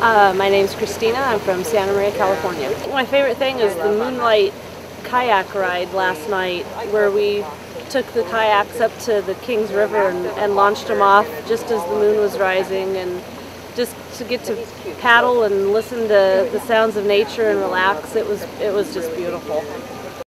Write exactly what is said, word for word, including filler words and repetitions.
Uh, my name's Christina. I'm from Santa Maria, California. My favorite thing is the moonlight kayak ride last night, where we took the kayaks up to the Kings River and, and launched them off just as the moon was rising, and just to get to paddle and listen to the sounds of nature and relax. It was it was just beautiful.